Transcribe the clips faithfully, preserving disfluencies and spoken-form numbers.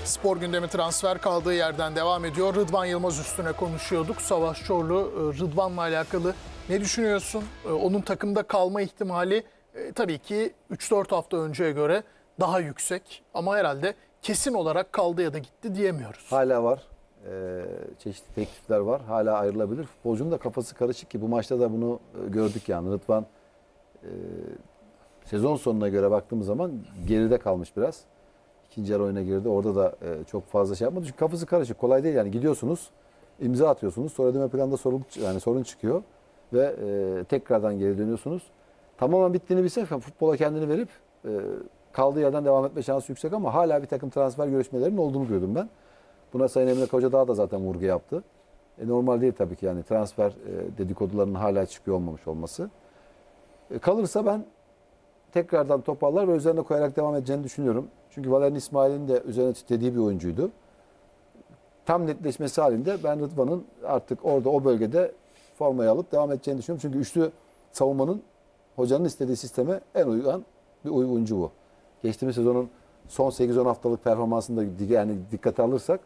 Spor gündemi transfer kaldığı yerden devam ediyor. Rıdvan Yılmaz üstüne konuşuyorduk. Savaş Çorlu, Rıdvan'la alakalı ne düşünüyorsun? Onun takımda kalma ihtimali e, tabii ki üç dört hafta önceye göre daha yüksek. Ama herhalde kesin olarak kaldı ya da gitti diyemiyoruz. Hala var. Ee, çeşitli teklifler var. Hala ayrılabilir. Futbolcunun da kafası karışık ki bu maçta da bunu gördük yani. Rıdvan e, sezon sonuna göre baktığımız zaman geride kalmış biraz. İkinci yarı oyuna girdi. Orada da e, çok fazla şey yapmadı. Çünkü kafası karışık. Kolay değil yani. Gidiyorsunuz, imza atıyorsunuz. Sonra ödeme planda sorun, yani sorun çıkıyor. Ve e, tekrardan geri dönüyorsunuz. Tamamen bittiğini bilsek futbola kendini verip e, kaldığı yerden devam etme şansı yüksek ama hala bir takım transfer görüşmelerinin olduğunu gördüm ben. Buna Sayın Emre Kocadağ da zaten vurgu yaptı. E, normal değil tabii ki yani transfer e, dedikodularının hala çıkıyor olmamış olması. E, kalırsa ben tekrardan toparlar ve üzerine koyarak devam edeceğini düşünüyorum. Çünkü Valerian İsmail'in de üzerine titrediği bir oyuncuydu. Tam netleşmesi halinde ben Rıdvan'ın artık orada o bölgede formayı alıp devam edeceğini düşünüyorum. Çünkü üçlü savunmanın hocanın istediği sisteme en uygun bir oyuncu bu. Geçtiğimiz sezonun son sekiz on haftalık performansını da yani dikkate alırsak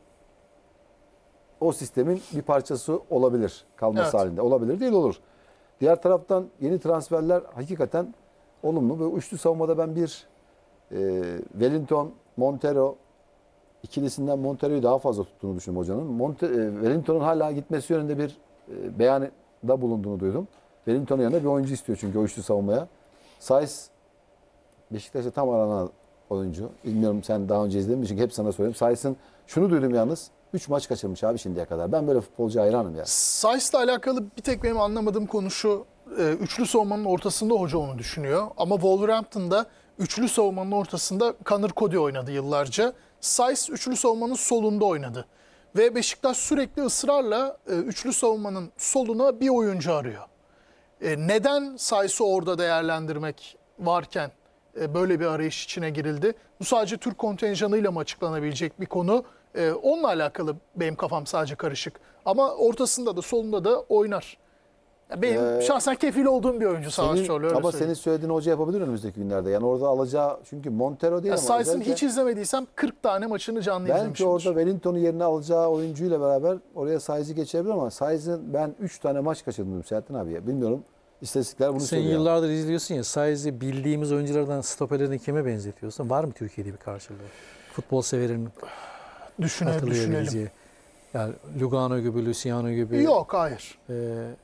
o sistemin bir parçası olabilir kalması Evet. halinde. Olabilir değil olur. Diğer taraftan yeni transferler hakikaten olumlu. Ve üçlü savunmada ben bir e, Wellington, Montero ikilisinden Montero'yu daha fazla tuttuğunu düşünüyorum hocanın. Monte, e, Wellington'un hala gitmesi yönünde bir e, beyanda bulunduğunu duydum. Wellington'un yanında bir oyuncu istiyor çünkü o üçlü savunmaya. Saiz Beşiktaş'ta tam aranan oyuncu. Bilmiyorum sen daha önce izledin mi? Çünkü hep sana söyleyeyim. Saiz'in şunu duydum yalnız. üç maç kaçırmış abi şimdiye kadar. Ben böyle futbolcu hayranım ya. Saiz'le alakalı bir tek benim anlamadığım konu şu. E, üçlü savunmanın ortasında hoca onu düşünüyor. Ama Wolverhampton'da üçlü savunmanın ortasında Conor Cody oynadı yıllarca. Saiz üçlü savunmanın solunda oynadı. Ve Beşiktaş sürekli ısrarla e, üçlü savunmanın soluna bir oyuncu arıyor. E, neden Saiz'i orada değerlendirmek varken e, böyle bir arayış içine girildi? Bu sadece Türk kontenjanıyla mı açıklanabilecek bir konu? E, onunla alakalı benim kafam sadece karışık. Ama ortasında da solunda da oynar. Ya benim Ee, şahsen kefil olduğum bir oyuncu Savaş Senin, Çorlu, öyle ama söyleyeyim. senin söylediğin hoca yapabilir önümüzdeki günlerde. Yani orada alacağı çünkü Montero değil Ya ama Saiz'in özellikle hiç izlemediysem kırk tane maçını canlı belki izlemişimdir. orada Wellington'un yerine alacağı oyuncuyla beraber oraya Saiz'i geçebilir ama Saiz'in ben üç tane maç kaçırdım Selahattin abiye. Bilmiyorum. İstatistikler bunu Sen söylüyor. yıllardır izliyorsun ya, Saiz'i bildiğimiz oyunculardan, stoperlerden kime benzetiyorsun? Var mı Türkiye'de bir karşılığı? Futbol severin Düşüne, düşünelim. hatırlayabileceği. Yani Lugano gibi, Luciano gibi. Yok, hayır. E,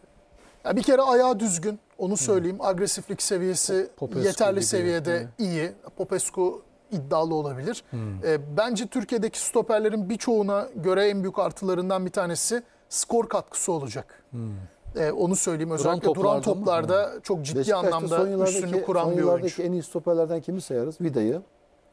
Ya bir kere ayağı düzgün, onu söyleyeyim. Agresiflik seviyesi Popescu yeterli gibi, seviyede evet. iyi. Popescu iddialı olabilir. Hmm. E, bence Türkiye'deki stoperlerin birçoğuna göre en büyük artılarından bir tanesi skor katkısı olacak. Hmm. E, onu söyleyeyim. Duran Özellikle duran toplarda mı? toplarda çok ciddi Beşiktaş'ta anlamda son yıllardaki- üstünlük kuran son bir yıllardaki oyuncu. en iyi stoperlerden kimi sayarız? Vida'yı.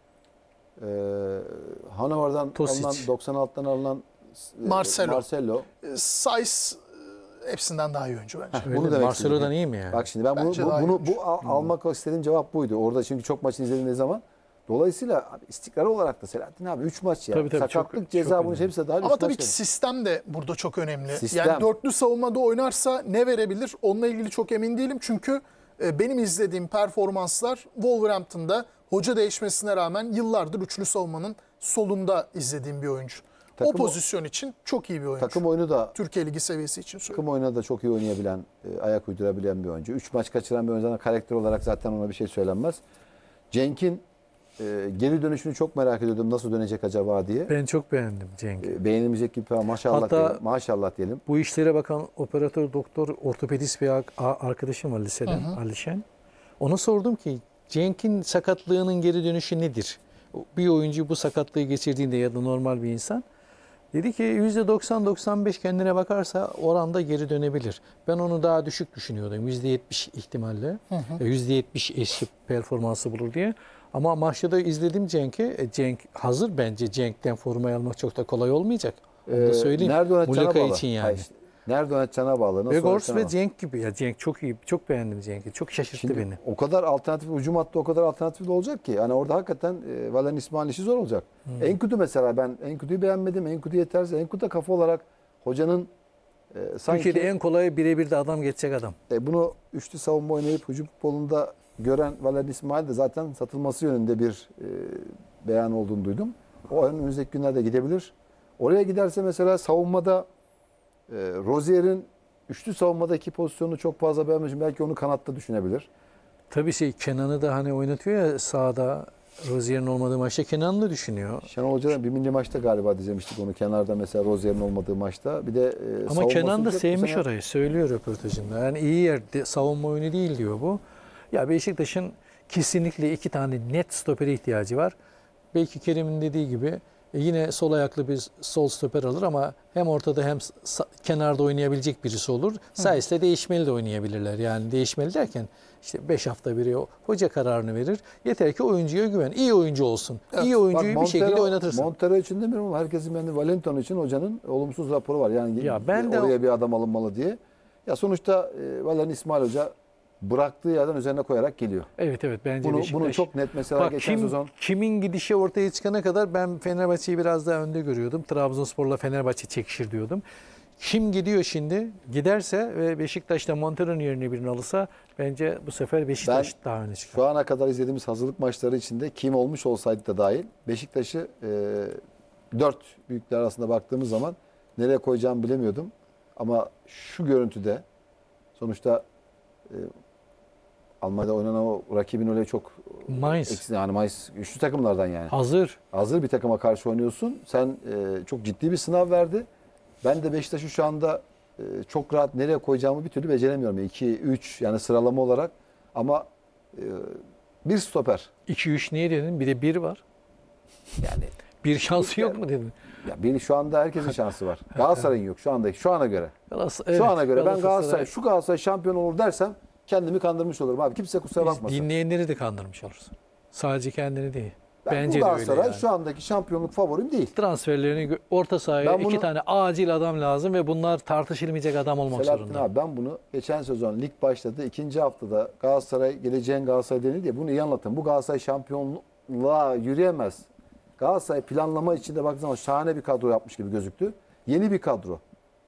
Ee, Hanover'dan Tosic. alınan doksan altıdan alınan e, Marcelo. Marcelo. E, Saiz e, hepsinden daha iyi oyuncu bence. Öyle Bunu mi? demek Barcelona'dan istedim. iyi mi yani? Bak şimdi ben bunu, Bence bu, daha bunu iyiymiş. bu al- almak istediğim cevap buydu. Orada çünkü çok maçını izlediğim zaman. Dolayısıyla abi, istikrar olarak da Selahattin abi üç maç ya. Tabii, tabii, Sakatlık, çok- ceza çok bunun önemli. hepsi de dahil. Ama üç tabii maç ki demek. sistem de burada çok önemli. Sistem. Yani dörtlü savunmada oynarsa ne verebilir? Onunla ilgili çok emin değilim. Çünkü e, benim izlediğim performanslar Wolverhampton'da hoca değişmesine rağmen yıllardır üçlü savunmanın solunda izlediğim bir oyuncu. Takım- o pozisyon için çok iyi bir oyuncu. Takım oyunu da Türkiye Ligi seviyesi için söylüyorum. takım oyuna da çok iyi oynayabilen, e, ayak uydurabilen bir oyuncu. üç maç kaçıran bir oyuncudan karakter olarak zaten ona bir şey söylenmez. Cenk'in e, geri dönüşünü çok merak ediyordum. Nasıl dönecek acaba diye. Ben çok beğendim Cenk'i. E, beğenilmeyecek gibi maşallah Hatta- diyelim. Maşallah diyelim. Bu işlere bakan operatör, doktor, ortopedist bir ar- arkadaşım var liseden, Alişen. Ona sordum ki Cenk'in sakatlığının geri dönüşü nedir? Bir oyuncu bu sakatlığı geçirdiğinde ya da normal bir insan. Dedi ki yüzde doksan doksan beş kendine bakarsa oranda geri dönebilir. Ben onu daha düşük düşünüyordum. yüzde yetmiş ihtimalle. E, yüzde yetmiş eşi performansı bulur diye. Ama maçta da izledim Cenk'i. E, Cenk hazır bence. Cenk'ten formayı almak çok da kolay olmayacak. Onu da E, söyleyeyim. nerede oynatacağına Muleka bağlı. için yani. Hayır, işte, nerede oynatacağına bağlı. Nasıl Ve Gors oynatacağına ve bağlı. Cenk gibi. Ya Cenk çok iyi. Çok beğendim Cenk'i. Çok şaşırttı Şimdi beni. o kadar alternatif, hücum hattı o kadar alternatif de olacak ki. Hani orada hakikaten e, Valerian İsmail'in işi zor olacak. Hmm. Enkudu mesela ben Enkudu'yu beğenmedim. Enkudu yetersiz. Enkudu da kafa olarak hocanın e, sanki Türkiye'de en kolay birebir de adam geçecek adam. e, bunu üçlü savunma oynayıp hücum futbolunda gören Valerian İsmail de zaten satılması yönünde bir e, beyan olduğunu duydum. O önümüzdeki günlerde gidebilir. Oraya giderse mesela savunmada e, Rozier'in üçlü savunmadaki pozisyonunu çok fazla beğenmişim. Belki onu kanatta düşünebilir. Tabii şey Kenan'ı da hani oynatıyor ya sağda, Rozier'in olmadığı maçta Kenan'ı da düşünüyor. Şenol Hoca'dan bir milli maçta galiba izlemiştik onu. Kenarda mesela Rozier'in olmadığı maçta. Bir de e, Ama savunması Kenan da çok bu sevmiş sene- orayı. Söylüyor röportajında. Yani iyi yerde savunma oyunu değil diyor bu. Ya Beşiktaş'ın kesinlikle iki tane net stopere ihtiyacı var. Belki Kerem'in dediği gibi e, yine sol ayaklı bir sol stoper alır ama hem ortada hem sa- kenarda oynayabilecek birisi olur. Sayesinde değişmeli de oynayabilirler. Yani değişmeli derken işte beş hafta biri o- hoca kararını verir. Yeter ki oyuncuya güven. İyi oyuncu olsun. Evet. İyi Bak oyuncuyu bir şekilde Montero- oynatırsın. Montero için demiyorum ama herkesin beğendiği Valentin için hocanın olumsuz raporu var. Yani Ya ben de- oraya bir adam alınmalı diye. Ya sonuçta e, Valerian İsmail Hoca bıraktığı yerden üzerine koyarak geliyor. Evet evet bence Bunu, Beşiktaş. bunu çok net mesela Bak geçen kim, sezon kimin gidişi ortaya çıkana kadar ben Fenerbahçe'yi biraz daha önde görüyordum. Trabzonspor'la Fenerbahçe çekişir diyordum. Kim gidiyor şimdi? Giderse ve Beşiktaş'ta Montero'nun yerine birini alırsa bence bu sefer Beşiktaş Ben daha öne çıkar. şu ana kadar izlediğimiz hazırlık maçları içinde kim olmuş olsaydı da dahil Beşiktaş'ı e, dört büyükler arasında baktığımız zaman nereye koyacağımı bilemiyordum. Ama şu görüntüde sonuçta e, Almanya'da oynanan o rakibin öyle çok Mainz. eksi, yani Mainz güçlü takımlardan yani. Hazır. Hazır bir takıma karşı oynuyorsun. Sen e, çok ciddi bir sınav verdi. Ben de Beşiktaş'ı şu anda e, çok rahat nereye koyacağımı bir türlü beceremiyorum. iki üç yani sıralama olarak ama e, bir stoper. iki üç niye dedin? Bir de bir var. Yani Bir şansı yok mu dedin? ya bir şu anda herkesin şansı var. Galatasaray'ın yok şu anda. Şu ana göre. Galas- Şu evet, ana göre ben Galatasaray- Galatasaray şu Galatasaray şampiyon olur dersem kendimi kandırmış olurum abi. Kimse kusura Biz bakmasın. dinleyenleri de kandırmış olursun. Sadece kendini değil. Ben Bence bu de öyle Galatasaray yani. şu andaki şampiyonluk favorim değil. Transferlerini gö- orta sahaya Ben bunu- iki tane acil adam lazım ve bunlar tartışılmayacak adam olmak Selahattin zorunda. abi ben bunu geçen sezon lig başladı. ikinci haftada Galatasaray geleceğin Galatasaray denildi diye bunu iyi anlatın. Bu Galatasaray şampiyonluğa yürüyemez. Galatasaray planlama içinde baktığı zaman şahane bir kadro yapmış gibi gözüktü. Yeni bir kadro.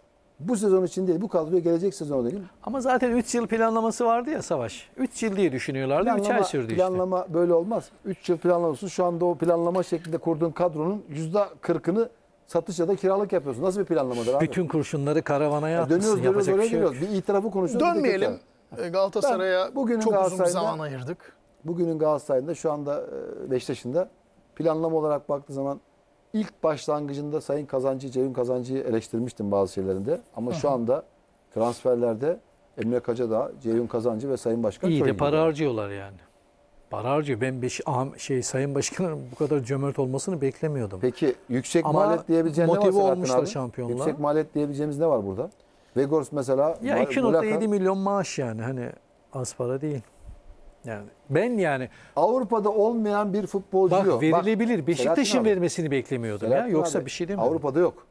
Bu sezon için değil, bu kadroya gelecek sezon değil. Ama zaten üç yıl planlaması vardı ya Savaş. üç yıl diye düşünüyorlardı. üç ay Planlama, sürdü işte. planlama böyle olmaz. üç yıl planlaması şu anda o planlama şeklinde kurduğun kadronun yüzde kırkını satış ya da kiralık yapıyorsun. Nasıl bir planlamadır abi? Bütün kurşunları karavanaya Ya atmışsın. dönüyoruz, dönüyoruz, Yapacak oraya bir şey yok. dönüyoruz. Bir itirafı konuşuyoruz. bir de Dönmeyelim. tekrar. E, Galatasaray'a Ben bugünün çok uzun bir Galatasaray'da- zaman ayırdık. Bugünün Galatasaray'ında şu anda e, Beşiktaş'ında planlama olarak baktığı zaman ilk başlangıcında Sayın Kazancı, Ceyhun Kazancı'yı eleştirmiştim bazı şeylerinde. Ama şu anda transferlerde Emre Kacadağ, Ceyhun Kazancı ve Sayın Başkan İyi çok de iyi para gidiyor. harcıyorlar yani. Para harcıyor. Ben beş, aham- şey Sayın Başkan'ın bu kadar cömert olmasını beklemiyordum. Peki yüksek Ama maliyet diyebileceğin ne var motive Selahattin olmuşlar abi? şampiyonluğa. Yüksek maliyet diyebileceğimiz ne var burada? Vegors mesela. Ya Ma- iki nokta Muleka- yedi milyon maaş yani hani az para değil. Yani ben yani Avrupa'da olmayan bir futbolcu bak yok. verilebilir. Bak, Beşiktaş'ın Selahattin abi, vermesini beklemiyordum ya. Selahattin Yoksa abi, bir şey demiyorum. Avrupa'da yok.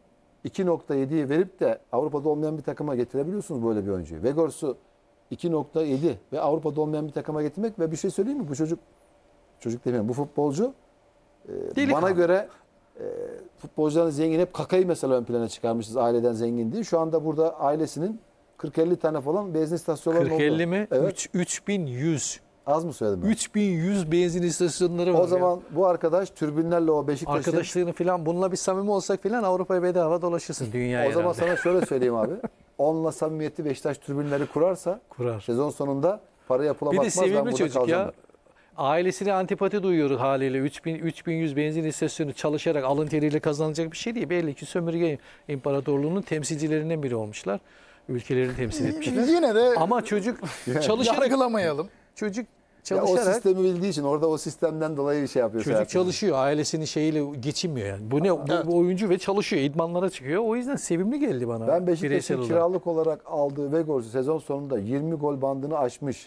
iki nokta yediyi verip de Avrupa'da olmayan bir takıma getirebiliyorsunuz böyle bir oyuncuyu. Vegors'u iki nokta yedi ve Avrupa'da olmayan bir takıma getirmek ve bir şey söyleyeyim mi? Bu çocuk, çocuk demeyeyim bu futbolcu e, Delikanlı. bana göre e, futbolcuların zengin hep Kaka'yı mesela ön plana çıkarmışız aileden zengin diye. Şu anda burada ailesinin kırk elli tane falan benzin istasyonları oldu. kırk elli mi? Evet. üç- üç bin yüz. Az mı söyledim ben? üç bin yüz benzin istasyonları var. O ya. zaman bu arkadaş türbinlerle o Beşiktaş'ın Arkadaşlığını falan bununla bir samimi olsak falan Avrupa'ya bedava dolaşırsın dünyaya o zaman herhalde. sana şöyle söyleyeyim abi. Onunla samimiyeti Beşiktaş tribünleri kurarsa Kurar. sezon sonunda paraya pula Bir de bakmaz. ben sevimli burada çocuk kalacağım. ya. Ailesine antipati duyuyoruz haliyle. üç bin üç bin yüz benzin istasyonu çalışarak alın teriyle kazanılacak bir şey değil. Belli ki sömürge imparatorluğunun temsilcilerinden biri olmuşlar. Ülkelerini temsil etmişler. Yine de Ama çocuk çalışarak yargılamayalım. çocuk Ya o çalışarak sistemi bildiği için orada o sistemden dolayı bir şey yapıyor. çocuk Selahattin. çalışıyor. Ailesinin şeyiyle geçinmiyor yani. Bu ne? Bu, Evet. bu oyuncu ve çalışıyor. İdmanlara çıkıyor. O yüzden sevimli geldi bana. Ben bireysel Beşiktaş'ın olarak. kiralık olarak aldığı Vegors'u sezon sonunda yirmi gol bandını aşmış.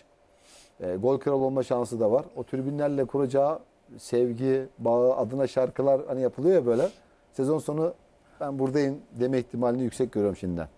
E, gol kralı olma şansı da var. O tribünlerle kuracağı sevgi, bağı, adına şarkılar hani yapılıyor ya böyle. Sezon sonu ben buradayım deme ihtimalini yüksek görüyorum şimdiden.